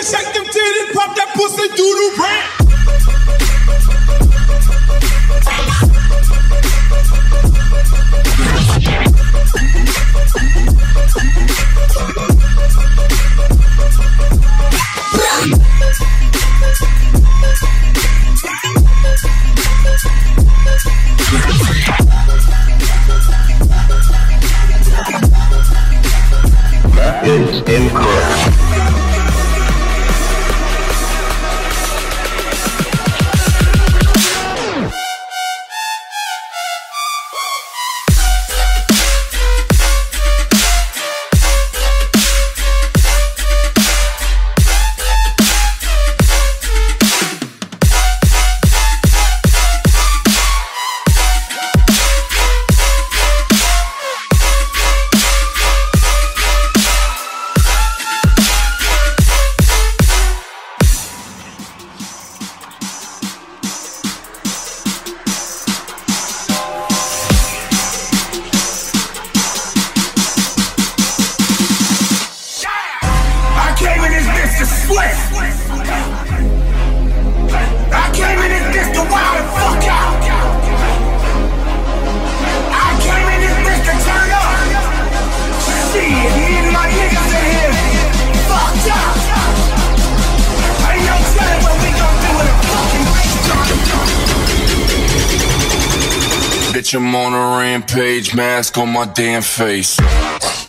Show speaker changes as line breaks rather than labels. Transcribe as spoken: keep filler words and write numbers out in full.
titties, shake them titties, pop that pussy, do the rap.
That is incorrect.
Sweat. I came in this bitch to wild the fuck out. I came in this bitch to turn up. Shit, me and my niggas in here fucked up. Ain't no telling what we gon' do with a fucking bitch, I'm on a rampage, mask on my damn face.